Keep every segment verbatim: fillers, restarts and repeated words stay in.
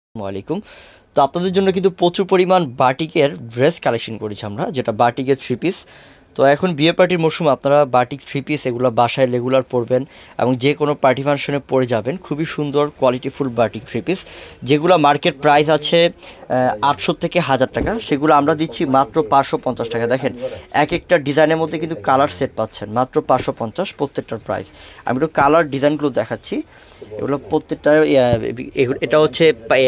ওয়ালাইকুম। তো আপনাদের জন্য কিন্তু প্রচুর পরিমাণ বাটিকের ড্রেস কালেকশন করেছি আমরা, যেটা বাটিকের থ্রি পিস। তো এখন বিয়ে পার্টির মৌসুম, আপনারা বাটিক থ্রি পিস এগুলো বাসায় রেগুলার পরবেন এবং যে কোনো পার্টি ফাংশনে পরে যাবেন। খুবই সুন্দর কোয়ালিটিফুল বাটিক থ্রি পিস, যেগুলো মার্কেট প্রাইস আছে আটশো থেকে হাজার টাকা, সেগুলো আমরা দিচ্ছি মাত্র পাঁচশো পঞ্চাশ টাকা। দেখেন এক একটা ডিজাইনের মধ্যে কিন্তু কালার সেট পাচ্ছেন মাত্র পাঁচশো পঞ্চাশ প্রত্যেকটার প্রাইস। আমি একটু কালার ডিজাইনগুলো দেখাচ্ছি। এগুলো প্রত্যেকটা এটা হচ্ছে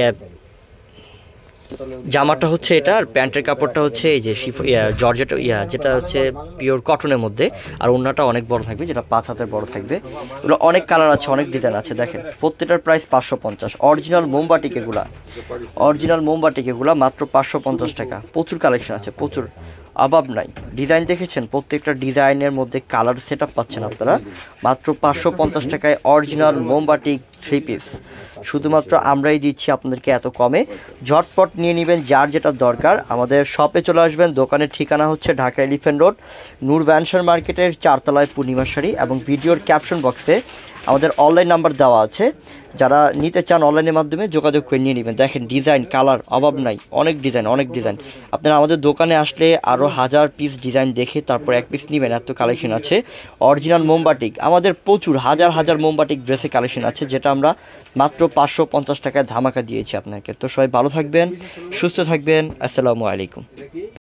জামাটা হচ্ছে এটা, আর প্যান্টের কাপড়টা হচ্ছে এই যে শিফ জর্জেট ইয়া, যেটা হচ্ছে পিওর কটনের মধ্যে, আর ওড়নাটা অনেক বড় থাকবে, যেটা পাঁচ হাতের বড় থাকবে। এগুলো অনেক কালার আছে, অনেক ডিজাইন আছে। দেখেন প্রত্যেকটার প্রাইস পাঁচশো পঞ্চাশ। অরিজিনাল মোমবাটিক এগুলা, অরিজিনাল মোমবাটিক এগুলা মাত্র পাঁচশো পঞ্চাশ টাকা। প্রচুর কালেকশন আছে, প্রচুর অভাব নাই। ডিজাইন দেখেছেন, প্রত্যেকটা ডিজাইনের মধ্যে কালার সেট আপ পাচ্ছেন আপনারা মাত্র পাঁচশো পঞ্চাশ টাকায়। অরিজিনাল মোমবাটিক থ্রি পিস শুধুমাত্র আমরাই দিচ্ছি আপনাদেরকে এত কমে। ঝটপট নিয়ে নেবেন যার যেটা দরকার। আমাদের শপে চলে আসবেন। দোকানের ঠিকানা হচ্ছে ঢাকা এলিফ্যান্ট রোড, নূর ব্যানসার মার্কেটের চারতলায় পূর্ণিমা শাড়ি, এবং ভিডিওর ক্যাপশন বক্সে আমাদের অনলাইন নাম্বার দেওয়া আছে। যারা নিতে চান অনলাইনের মাধ্যমে যোগাযোগ করে নিয়ে নেবেন। দেখেন ডিজাইন কালার অভাব নাই, অনেক ডিজাইন, অনেক ডিজাইন। আপনারা আমাদের দোকানে আসলে আরও হাজার পিস ডিজাইন দেখে তারপর এক পিস নেবেন, এত কালেকশন আছে। অরিজিনাল মোমবাটিক আমাদের প্রচুর হাজার হাজার মোমবাটিক ড্রেসে কালেকশন আছে, যেটা আমরা মাত্র পাঁচশো পঞ্চাশ টাকায় ধামাকা দিয়েছি আপনাকে। তো সবাই ভালো থাকবেন, সুস্থ থাকবেন। আসসালামু আলাইকুম।